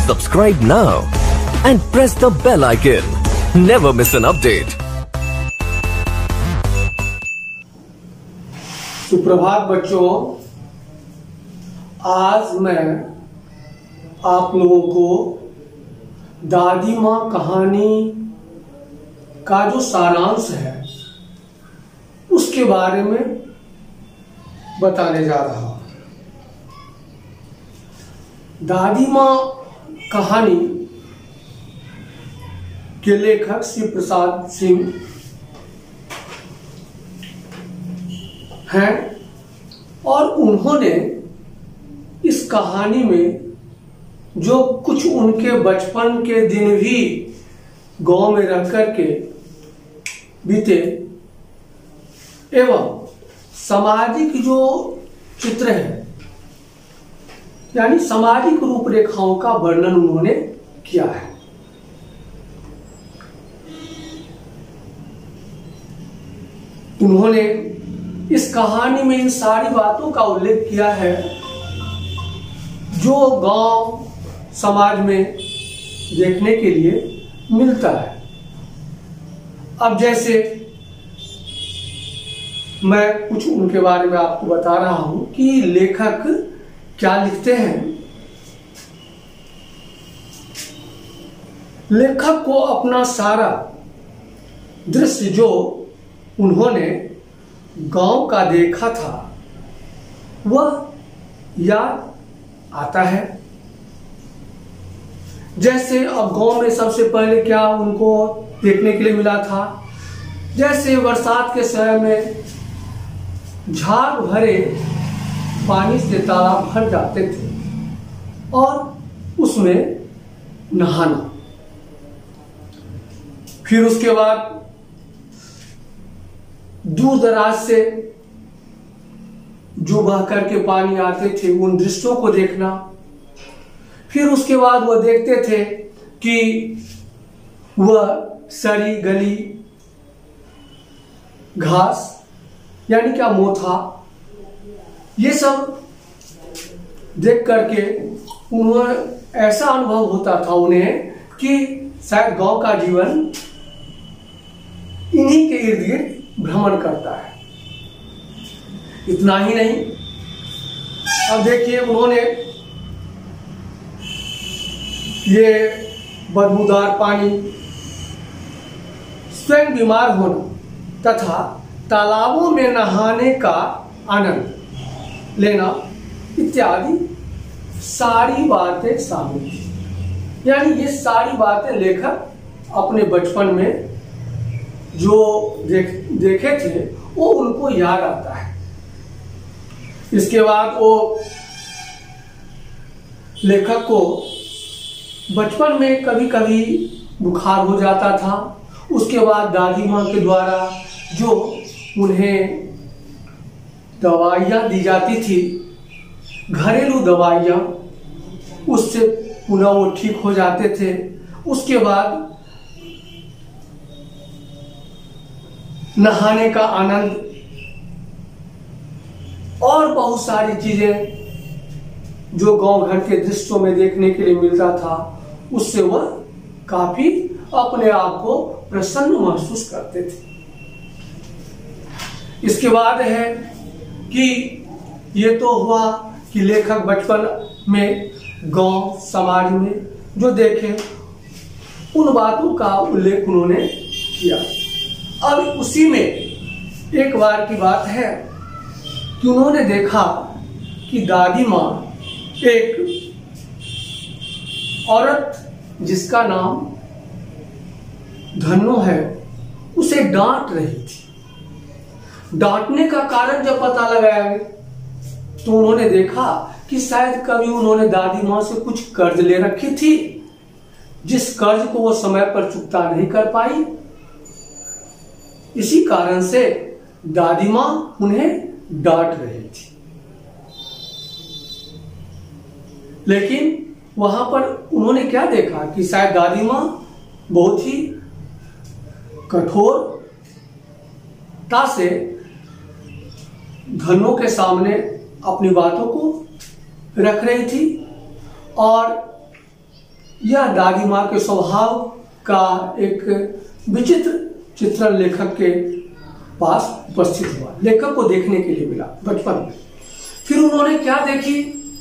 Subscribe now and press the bell icon. Never miss an update. सुप्रभात बच्चों, आज मैं आप लोगों को दादी माँ कहानी का जो सारांश है उसके बारे में बताने जा रहा हूँ। दादी माँ कहानी के लेखक श्री प्रसाद सिंह हैं और उन्होंने इस कहानी में जो कुछ उनके बचपन के दिन भी गांव में रह करके बीते एवं सामाजिक जो चित्र है यानी सामाजिक रूपरेखाओं का वर्णन उन्होंने किया है। उन्होंने इस कहानी में इन सारी बातों का उल्लेख किया है जो गांव समाज में देखने के लिए मिलता है। अब जैसे मैं कुछ उनके बारे में आपको बता रहा हूं कि लेखक क्या लिखते हैं। लेखक को अपना सारा दृश्य जो उन्होंने गांव का देखा था वह याद आता है। जैसे अब गांव में सबसे पहले क्या उनको देखने के लिए मिला था, जैसे बरसात के समय में झाग भरे पानी से तालाब भर जाते थे और उसमें नहाना। फिर उसके बाद दूर दराज से जो बह करके पानी आते थे उन दृश्यों को देखना। फिर उसके बाद वह देखते थे कि वह सड़ी गली घास यानी क्या मोथा, ये सब देख करके उन्हें ऐसा अनुभव होता था उन्हें कि शायद गांव का जीवन इन्हीं के इर्द गिर्द भ्रमण करता है। इतना ही नहीं, अब देखिए उन्होंने ये बदबूदार पानी, स्वयं बीमार होना तथा तालाबों में नहाने का आनंद लेना इत्यादि सारी बातें शामिल थी। यानी ये सारी बातें लेखक अपने बचपन में जो देखे थे वो उनको याद आता है। इसके बाद वो लेखक को बचपन में कभी कभी बुखार हो जाता था। उसके बाद दादी माँ के द्वारा जो उन्हें दवाइयाँ दी जाती थी, घरेलू दवाइयाँ, उससे पुनः वो ठीक हो जाते थे। उसके बाद नहाने का आनंद और बहुत सारी चीजें जो गांव घर के दृश्यों में देखने के लिए मिलता था, उससे वह काफी अपने आप को प्रसन्न महसूस करते थे। इसके बाद है कि ये तो हुआ कि लेखक बचपन में गांव समाज में जो देखे उन बातों का उल्लेख उन्होंने किया। अब उसी में एक बार की बात है कि उन्होंने देखा कि दादी माँ एक औरत जिसका नाम धन्नो है उसे डांट रही थी। डांटने का कारण जब पता लगाया तो उन्होंने देखा कि शायद कभी उन्होंने दादी माँ से कुछ कर्ज ले रखी थी, जिस कर्ज को वो समय पर चुकता नहीं कर पाई। इसी कारण से दादी माँ उन्हें डांट रही थी। लेकिन वहां पर उन्होंने क्या देखा कि शायद दादी माँ बहुत ही कठोरता से धन्नो के सामने अपनी बातों को रख रही थी और यह दादी माँ के स्वभाव का एक विचित्र चित्रण लेखक के पास उपस्थित हुआ, लेखक को देखने के लिए मिला बचपन में। फिर उन्होंने क्या देखी,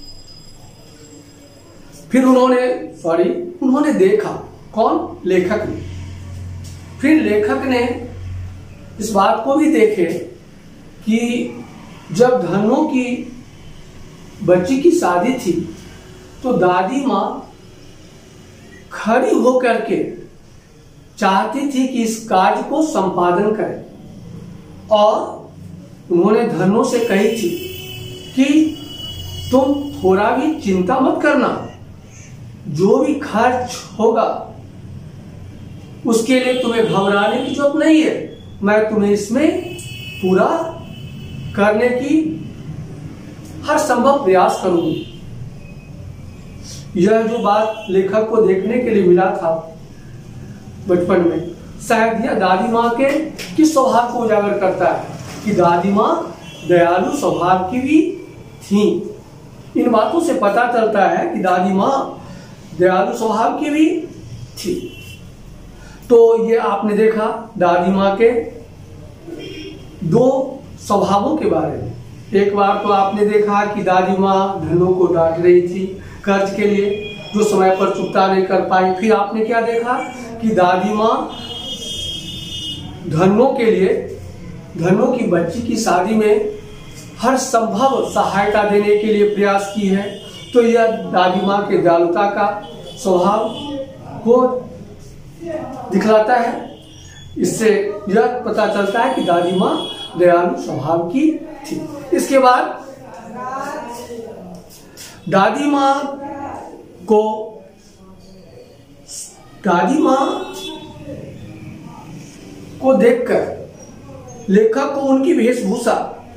फिर उन्होंने देखा, कौन? लेखक ने। फिर लेखक ने इस बात को भी देखे कि जब धन्नो की बच्ची की शादी थी तो दादी माँ खड़ी होकर के चाहती थी कि इस कार्य को संपादन करें, और उन्होंने धन्नो से कही थी कि तुम थोड़ा भी चिंता मत करना, जो भी खर्च होगा उसके लिए तुम्हें घबराने की जरूरत नहीं है, मैं तुम्हें इसमें पूरा करने की हर संभव प्रयास करूंगी। यह जो बात लेखक को देखने के लिए मिला था बचपन में, शायद यह दादी माँ के किस स्वभाव को उजागर करता है कि दादी माँ दयालु स्वभाव की भी थी। इन बातों से पता चलता है कि दादी माँ दयालु स्वभाव की भी थी। तो ये आपने देखा दादी माँ के दो स्वभावों के बारे में। एक बार तो आपने देखा कि दादी माँ धन्नो को डांट रही थी कर्ज के लिए, जो समय पर चुकता नहीं कर पाई। फिर आपने क्या देखा कि दादी माँ धन्नो के लिए, धन्नो की बच्ची की शादी में हर संभव सहायता देने के लिए प्रयास की है। तो यह दादी माँ के दयालुता का स्वभाव को दिखलाता है। इससे यह पता चलता है कि दादी माँ दयालु स्वभाव की थी। इसके बाद दादी माँ को देखकर लेखक को उनकी वेशभूषा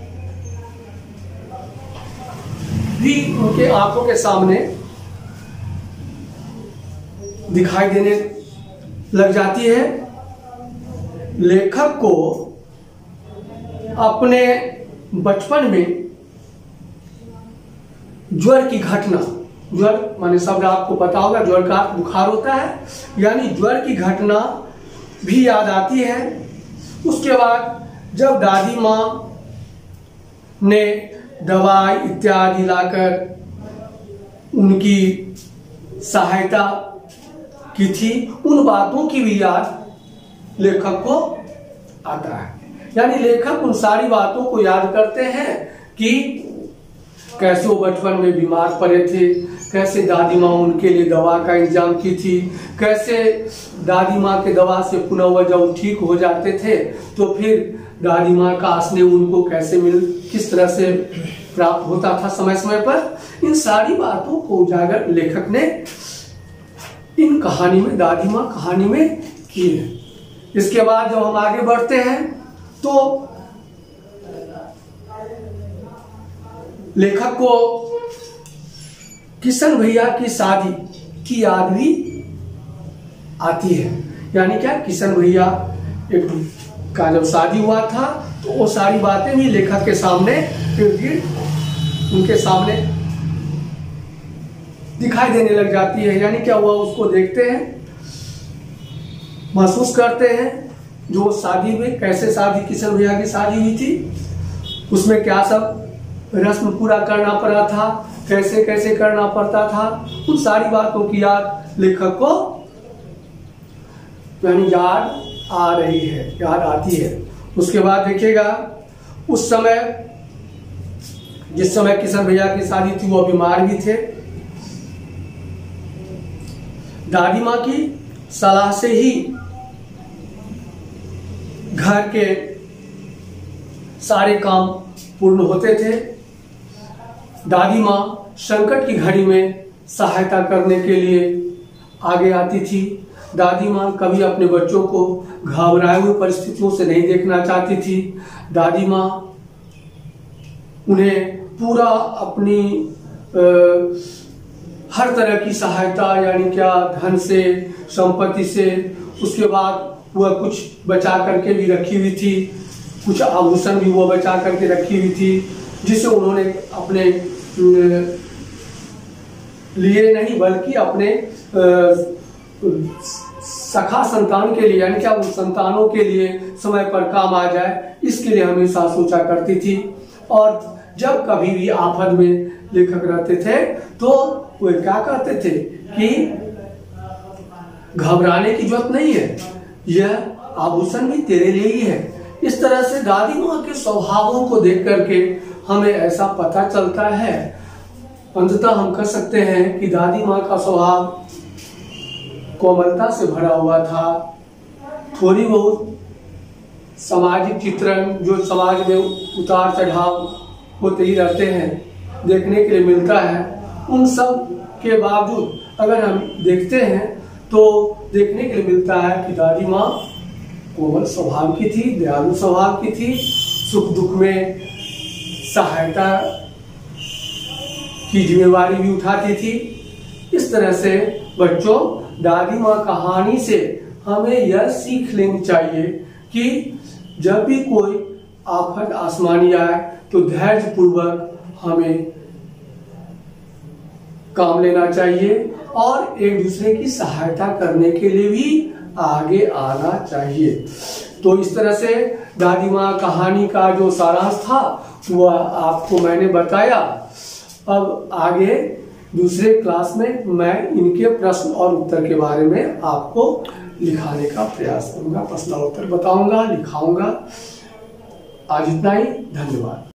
भी उनके आंखों के सामने दिखाई देने लग जाती है। लेखक को अपने बचपन में ज्वर की घटना, ज्वर माने शब्द आपको पता होगा, ज्वर का बुखार होता है, यानी ज्वर की घटना भी याद आती है। उसके बाद जब दादी माँ ने दवाई इत्यादि लाकर उनकी सहायता की थी, उन बातों की भी याद लेखक को आता है। यानी लेखक उन सारी बातों को याद करते हैं कि कैसे वो बचपन में बीमार पड़े थे, कैसे दादी माँ उनके लिए दवा का इंतजाम की थी, कैसे दादी माँ के दवा से पुनः वह जब ठीक हो जाते थे तो फिर दादी माँ का आसने उनको कैसे किस तरह से प्राप्त होता था समय समय पर। इन सारी बातों को उजागर लेखक ने इन कहानी में, दादी माँ कहानी में की है। इसके बाद जब हम आगे बढ़ते हैं तो लेखक को किशन भैया की शादी की याद भी आती है। यानी क्या, किशन भैया का जब शादी हुआ था तो वो सारी बातें भी लेखक के सामने उनके सामने दिखाई देने लग जाती है। यानी क्या हुआ, उसको देखते हैं, महसूस करते हैं जो शादी में कैसे शादी किशन भैया की शादी हुई थी, उसमें क्या सब रस्म पूरा करना पड़ा था, कैसे कैसे करना पड़ता था, उन सारी बातों की याद लेखक को यानी याद आ रही है, याद आती है। उसके बाद देखिएगा उस समय, जिस समय किशन भैया की शादी थी वो बीमार भी थे। दादी माँ की सलाह से ही घर के सारे काम पूर्ण होते थे। दादी माँ संकट की घड़ी में सहायता करने के लिए आगे आती थी। दादी माँ कभी अपने बच्चों को घबराए हुए परिस्थितियों से नहीं देखना चाहती थी। दादी माँ उन्हें पूरा अपनी हर तरह की सहायता, यानी क्या धन से, संपत्ति से, उसके बाद वह कुछ बचा करके भी रखी हुई थी, कुछ आभूषण भी वो बचा करके रखी हुई थी, जिसे उन्होंने अपने लिए नहीं बल्कि अपने सखा संतान के लिए, यानी क्या उन संतानों के लिए समय पर काम आ जाए, इसके लिए हमेशा सोचा करती थी। और जब कभी भी आफत में लेखक रहते थे तो वो क्या कहते थे कि घबराने की जरूरत नहीं है, यह आभूषण भी तेरे लिए ही है। इस तरह से दादी माँ के स्वभावों को देख करके हमें ऐसा पता चलता है, अंततः हम कह सकते हैं कि दादी माँ का स्वभाव कोमलता से भरा हुआ था। थोड़ी बहुत सामाजिक चित्रण जो समाज में उतार चढ़ाव होते ही रहते हैं देखने के लिए मिलता है, उन सब के बावजूद अगर हम देखते हैं तो देखने के लिए मिलता है कि दादी माँ कोमल स्वभाव की थी, दयालु स्वभाव की थी, सुख दुख में सहायता की जिम्मेवारी भी उठाती थी। इस तरह से बच्चों, दादी माँ कहानी से हमें यह सीख लेनी चाहिए कि जब भी कोई आफत आसमानी आए तो धैर्य पूर्वक हमें काम लेना चाहिए और एक दूसरे की सहायता करने के लिए भी आगे आना चाहिए। तो इस तरह से दादी माँ कहानी का जो सारांश था वह आपको मैंने बताया। अब आगे दूसरे क्लास में मैं इनके प्रश्न और उत्तर के बारे में आपको लिखाने का प्रयास करूंगा, प्रश्न और उत्तर बताऊंगा, लिखाऊंगा। आज इतना ही, धन्यवाद।